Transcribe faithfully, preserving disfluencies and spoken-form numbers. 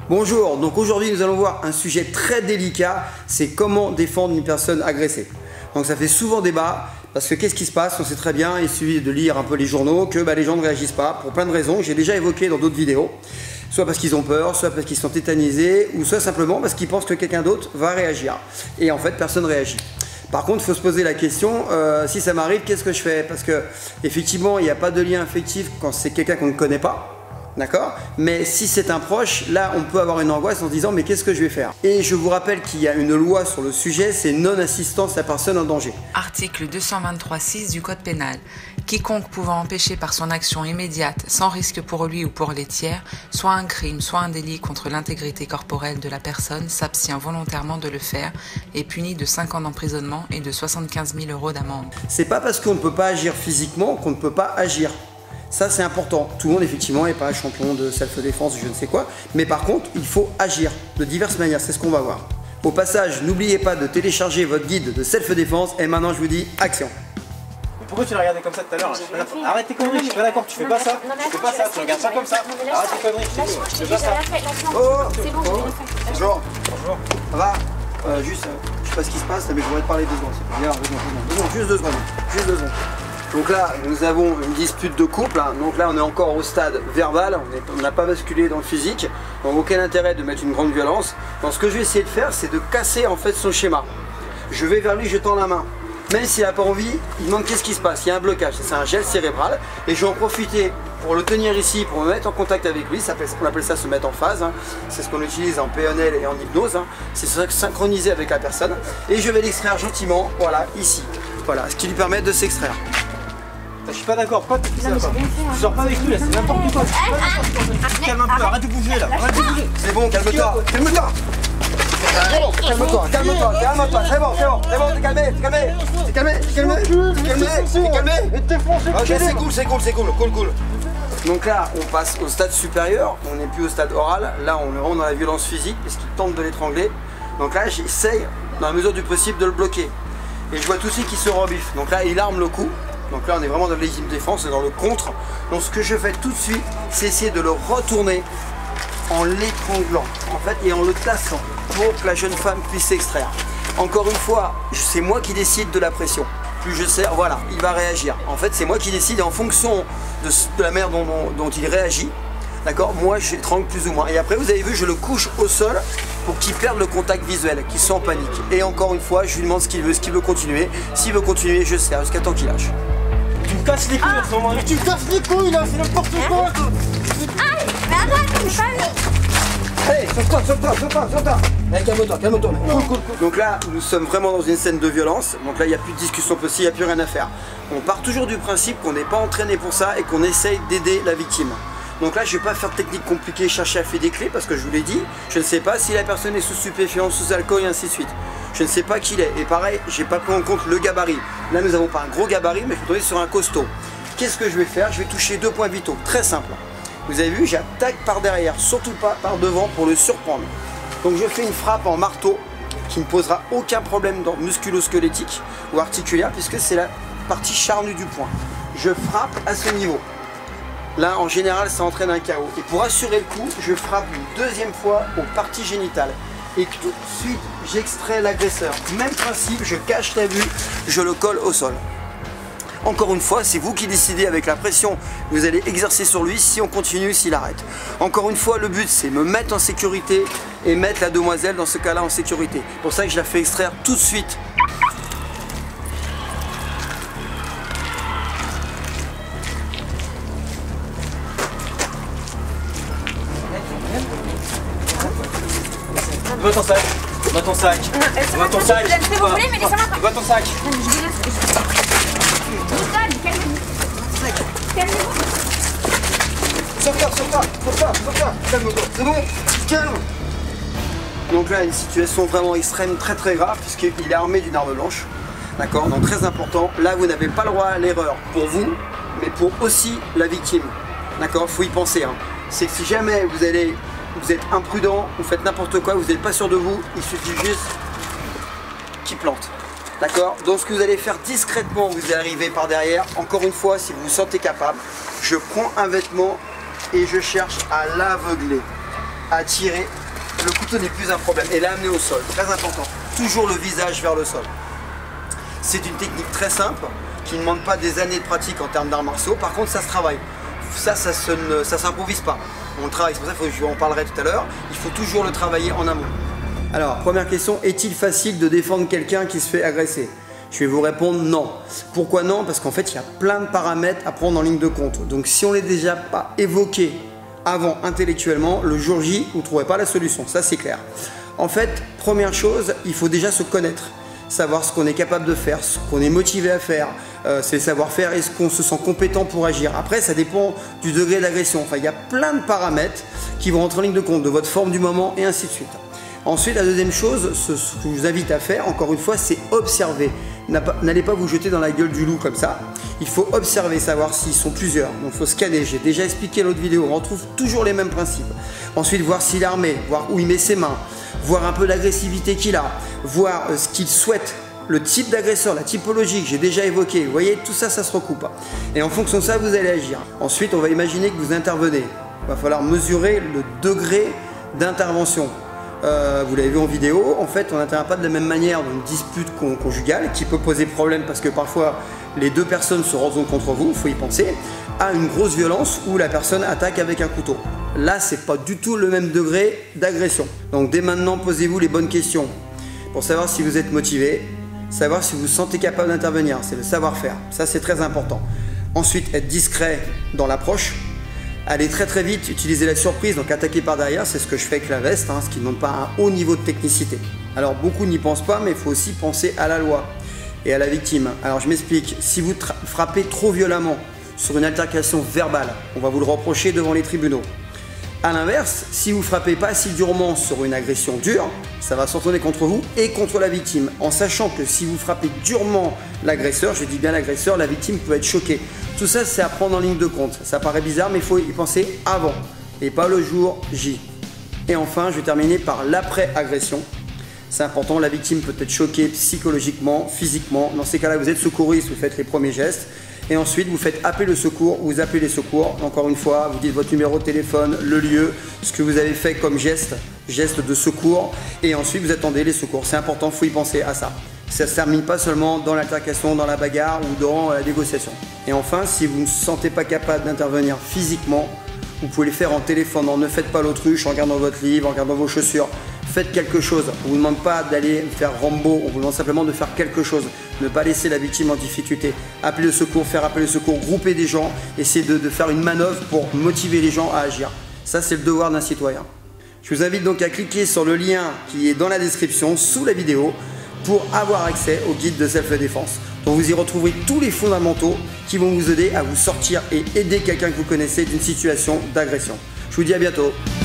Bonjour, donc aujourd'hui nous allons voir un sujet très délicat, c'est comment défendre une personne agressée. Donc ça fait souvent débat, parce que qu'est-ce qui se passe? On sait très bien, il suffit de lire un peu les journaux, que bah, les gens ne réagissent pas, pour plein de raisons, j'ai déjà évoqué dans d'autres vidéos. Soit parce qu'ils ont peur, soit parce qu'ils sont tétanisés, ou soit simplement parce qu'ils pensent que quelqu'un d'autre va réagir. Et en fait, personne ne réagit. Par contre, il faut se poser la question, euh, si ça m'arrive, qu'est-ce que je fais? Parce que effectivement, il n'y a pas de lien affectif quand c'est quelqu'un qu'on ne connaît pas. D'accord? Mais si c'est un proche, là on peut avoir une angoisse en se disant mais qu'est-ce que je vais faire? Et je vous rappelle qu'il y a une loi sur le sujet, c'est non-assistance à personne en danger. Article deux cent vingt-trois six du Code pénal. Quiconque pouvant empêcher par son action immédiate, sans risque pour lui ou pour les tiers, soit un crime, soit un délit contre l'intégrité corporelle de la personne, s'abstient volontairement de le faire, est puni de cinq ans d'emprisonnement et de soixante-quinze mille euros d'amende. C'est pas parce qu'on ne peut pas agir physiquement qu'on ne peut pas agir. Ça c'est important. Tout le monde effectivement n'est pas champion de self-défense ou je ne sais quoi. Mais par contre, il faut agir de diverses manières. C'est ce qu'on va voir. Au passage, n'oubliez pas de télécharger votre guide de self-défense. Et maintenant, je vous dis action. Pourquoi tu l'as regardé comme ça tout à l'heure? Arrête tes conneries, je suis pas d'accord, tu fais pas ça. Tu fais pas ça, tu regardes pas comme ça. Arrête tes conneries, je fais pas ça. Oh, c'est bon, bonjour. Bonjour. Ça va euh, Juste, euh, je sais pas ce qui se passe, mais je voudrais te parler deux secondes. Viens, deux secondes, deux secondes, juste deux secondes. Juste deux secondes. Donc là, nous avons une dispute de couple, hein. Donc là on est encore au stade verbal, on n'a pas basculé dans le physique, donc aucun intérêt de mettre une grande violence. Donc ce que je vais essayer de faire, c'est de casser en fait son schéma. Je vais vers lui, je tends la main. Même s'il n'a pas envie, il demande qu'est-ce qui se passe, il y a un blocage, c'est un gel cérébral, et je vais en profiter pour le tenir ici, pour me mettre en contact avec lui, ça appelle, on appelle ça se mettre en phase, hein. C'est ce qu'on utilise en P N L et en hypnose, hein. C'est synchroniser avec la personne, et je vais l'extraire gentiment, voilà, ici, voilà, ce qui lui permet de s'extraire. Je suis pas d'accord, pourquoi tu fais ça? Tu sors pas avec lui là, c'est n'importe quoi. Calme un peu, arrête de bouger là, arrête de bouger. C'est bon, calme-toi, calme-toi. Calme-toi, calme-toi, calme-toi, c'est bon, c'est bon, c'est bon, t'es calmé, t'es calmé, t'es calmé, t'es calmé, t'es calmé, t'es calmé. Ok, c'est cool, c'est cool, c'est cool, cool, cool. Donc là, on passe au stade supérieur, on n'est plus au stade oral, là on est vraiment dans la violence physique, puisqu'il tente de l'étrangler. Donc là, j'essaye, dans la mesure du possible, de le bloquer. Et je vois tout de suite qu'il se rebiffe, donc là, il arme le coup. Donc là on est vraiment dans l'ultime défense et dans le contre. Donc ce que je fais tout de suite, c'est essayer de le retourner en l'étranglant en fait et en le tassant pour que la jeune femme puisse s'extraire. Encore une fois, c'est moi qui décide de la pression. Plus je serre, voilà, il va réagir. En fait c'est moi qui décide en fonction de, de la manière dont, dont, dont il réagit. D'accord, moi je l'étrangle plus ou moins. Et après vous avez vu, je le couche au sol pour qu'il perde le contact visuel, qu'il soit en panique. Et encore une fois, je lui demande ce qu'il veut, ce qu'il veut continuer. S'il veut continuer, je serre jusqu'à temps qu'il lâche. Tu me casses les couilles en ce moment. Mais tu me casses les couilles là, c'est n'importe quoi. Aïe, mais arrête, c'est pas vrai. Allez, sauve-toi, sauve-toi, sauve-toi, sauve-toi. Allez, calme-toi, calme-toi. Cool, cool, cool. Donc là, nous sommes vraiment dans une scène de violence. Donc là, il n'y a plus de discussion possible, il n'y a plus rien à faire. On part toujours du principe qu'on n'est pas entraîné pour ça et qu'on essaye d'aider la victime. Donc là, je ne vais pas faire de technique compliquée, chercher à faire des clés parce que je vous l'ai dit, je ne sais pas si la personne est sous stupéfiant, sous alcool et ainsi de suite. Je ne sais pas qui il est. Et pareil, j'ai pas pris en compte le gabarit. Là, nous n'avons pas un gros gabarit, mais je suis tombé sur un costaud. Qu'est-ce que je vais faire? Je vais toucher deux points vitaux, très simple. Vous avez vu, j'attaque par derrière, surtout pas par devant pour le surprendre. Donc je fais une frappe en marteau qui ne posera aucun problème dans musculo-squelettique ou articulaire puisque c'est la partie charnue du poing. Je frappe à ce niveau. Là, en général, ça entraîne un K O. Et pour assurer le coup, je frappe une deuxième fois aux parties génitales. Et tout de suite, j'extrais l'agresseur. Même principe, je cache la vue, je le colle au sol. Encore une fois, c'est vous qui décidez avec la pression que vous allez exercer sur lui, si on continue, s'il arrête. Encore une fois, le but, c'est me mettre en sécurité et mettre la demoiselle, dans ce cas-là, en sécurité. C'est pour ça que je la fais extraire tout de suite. Va ton sac, va ton sac, va ton sac, Si vous voulez, mais laissez-moi pas. va ton sac. Je vous laisse. Calmez-vous. Calmez-vous. Sauve-toi, sauve-toi, sauve-toi, sauve-toi, calme-toi, c'est bon, calme. Donc là, une situation vraiment extrême, très très grave, puisqu'il est armé d'une arme blanche. D'accord, donc très important. Là, vous n'avez pas le droit à l'erreur pour vous, mais pour aussi la victime. D'accord, il faut y penser. Hein. C'est que si jamais vous allez, vous êtes imprudent, vous faites n'importe quoi, vous n'êtes pas sûr de vous, il suffit juste qu'il plante. D'accord? Donc ce que vous allez faire discrètement, vous allez arriver par derrière. Encore une fois, si vous vous sentez capable, je prends un vêtement et je cherche à l'aveugler. à tirer, le couteau n'est plus un problème. Et l'amener au sol, très important. Toujours le visage vers le sol. C'est une technique très simple qui ne demande pas des années de pratique en termes d'arts martiaux. Par contre, ça se travaille. Ça, ça ne ça s'improvise pas. On le travaille, c'est pour ça que je vous en parlerai tout à l'heure. Il faut toujours le travailler en amont. Alors, première question, est-il facile de défendre quelqu'un qui se fait agresser? Je vais vous répondre non. Pourquoi non? Parce qu'en fait, il y a plein de paramètres à prendre en ligne de compte. Donc, si on ne les déjà pas évoqué avant intellectuellement, le jour J, vous ne trouverez pas la solution. Ça, c'est clair. En fait, première chose, il faut déjà se connaître. Savoir ce qu'on est capable de faire, ce qu'on est motivé à faire, euh, c'est savoir-faire et ce qu'on se sent compétent pour agir. Après, ça dépend du degré d'agression. Enfin, il y a plein de paramètres qui vont rentrer en ligne de compte, de votre forme du moment et ainsi de suite. Ensuite, la deuxième chose, ce, ce que je vous invite à faire, encore une fois, c'est observer. N'allez pas vous jeter dans la gueule du loup comme ça. Il faut observer, savoir s'ils sont plusieurs. Donc, il faut scanner. J'ai déjà expliqué l'autre vidéo. On retrouve toujours les mêmes principes. Ensuite, voir s'il est armé, voir où il met ses mains, voir un peu l'agressivité qu'il a, voir euh, ce qu'il souhaite, le type d'agresseur, la typologie que j'ai déjà évoqué. Vous voyez, tout ça, ça se recoupe. Et en fonction de ça, vous allez agir. Ensuite, on va imaginer que vous intervenez. Il va falloir mesurer le degré d'intervention. Euh, vous l'avez vu en vidéo, en fait on n'intervient pas de la même manière dans une dispute con conjugale qui peut poser problème parce que parfois les deux personnes se retournent contre vous, il faut y penser, à une grosse violence où la personne attaque avec un couteau. Là c'est pas du tout le même degré d'agression. Donc dès maintenant posez-vous les bonnes questions pour savoir si vous êtes motivé, savoir si vous vous sentez capable d'intervenir, c'est le savoir-faire, ça c'est très important. Ensuite être discret dans l'approche. Aller très très vite, utiliser la surprise, donc attaquer par derrière, c'est ce que je fais avec la veste, hein, ce qui ne demande pas un haut niveau de technicité. Alors beaucoup n'y pensent pas, mais il faut aussi penser à la loi et à la victime. Alors je m'explique, si vous frappez trop violemment sur une altercation verbale, on va vous le reprocher devant les tribunaux. A l'inverse, si vous ne frappez pas si durement sur une agression dure, ça va se retourner contre vous et contre la victime, en sachant que si vous frappez durement l'agresseur, je dis bien l'agresseur, la victime peut être choquée. Tout ça, c'est à prendre en ligne de compte. Ça paraît bizarre, mais il faut y penser avant et pas le jour J. Et enfin, je vais terminer par l'après-agression. C'est important, la victime peut être choquée psychologiquement, physiquement. Dans ces cas-là, vous êtes secouriste, vous faites les premiers gestes. Et ensuite, vous faites appeler le secours, vous appelez les secours. Encore une fois, vous dites votre numéro de téléphone, le lieu, ce que vous avez fait comme geste, geste de secours. Et ensuite, vous attendez les secours. C'est important, il faut y penser à ça. Ça ne se termine pas seulement dans l'altercation, dans la bagarre ou dans la négociation. Et enfin, si vous ne vous sentez pas capable d'intervenir physiquement, vous pouvez le faire en téléphonant. Ne faites pas l'autruche en regardant votre livre, en regardant vos chaussures. Faites quelque chose. On ne vous demande pas d'aller faire Rambo, on vous demande simplement de faire quelque chose. Ne pas laisser la victime en difficulté. Appelez le secours, faire appeler le secours, grouper des gens, essayer de, de faire une manœuvre pour motiver les gens à agir. Ça, c'est le devoir d'un citoyen. Je vous invite donc à cliquer sur le lien qui est dans la description, sous la vidéo, pour avoir accès au guide de self-défense. Donc vous y retrouverez tous les fondamentaux qui vont vous aider à vous sortir et aider quelqu'un que vous connaissez d'une situation d'agression. Je vous dis à bientôt.